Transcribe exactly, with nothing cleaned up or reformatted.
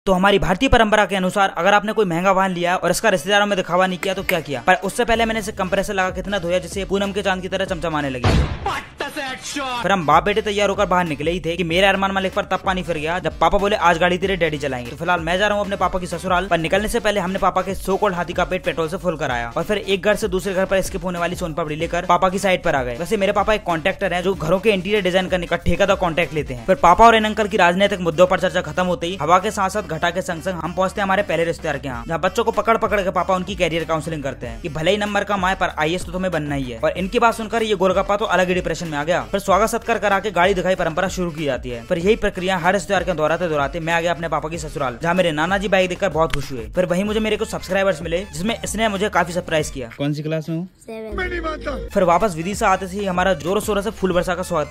तो हमारी भारतीय परंपरा के अनुसार अगर आपने कोई महंगा वाहन लिया और इसका रिश्तेदारों में दिखावा नहीं किया तो क्या किया। पर उससे पहले मैंने इसे कंप्रेसर लगा कितना धोया जिससे पूनम के चांद की तरह चमचमाने लगी। फिर हम बाप बेटे तैयार होकर बाहर निकले ही थे कि मेरे अरमान मालिक पर तब पानी फिर गया जब पापा बोले आज गाड़ी तेरे डैडी चलाएंगे। तो फिलहाल मैं जा रहा हूँ अपने पापा की ससुराल, पर निकलने से पहले हमने पापा के सो कॉल्ड हाथी का पेट पेट्रोल से फुल कराया और फिर एक घर से दूसरे घर पर स्किप होने वाली सोन पापड़ी लेकर पापा की साइड पर आ गए। वैसे मेरे पापा एक कॉन्ट्रैक्टर है जो घरों के इंटीरियर डिजाइन करने का ठेकेदार कॉन्ट्रैक्ट लेते हैं। फिर पापा और इन अंकल की राजनीतिक मुद्दों पर चर्चा खत्म होते ही हवा के साथ साथ घटा के संग संग हम पहुंचते हैं हमारे पहले रिश्तेदार के यहाँ, जहाँ बच्चों को पकड़ पकड़ के पापा उनकी कैरियर काउंसलिंग करते हैं कि भले ही नंबर कम आए पर आई ए एस तो तुम्हें बनना ही है। और इनकी बात सुनकर ये गोलगप्पा तो अलग ही डिप्रेशन में आ गया। फिर स्वागत सत्कार करा के गाड़ी दिखाई परंपरा शुरू की जाती है। फिर यही प्रक्रिया हर रिश्तेदार के दोहराते दोहराते मैं आ गया अपने पापा की ससुराल, जहाँ मेरे नाना जी बाइक देखकर बहुत खुश हुए। फिर वही मुझे मेरे कुछ सब्सक्राइबर्स मिले जिसमें इसने मुझे काफी सरप्राइज किया। कौन सी क्लास में हूँ? फिर वापस विदिशा आते ही हमारा जोरों शोरों से फूल वर्षा का स्वागत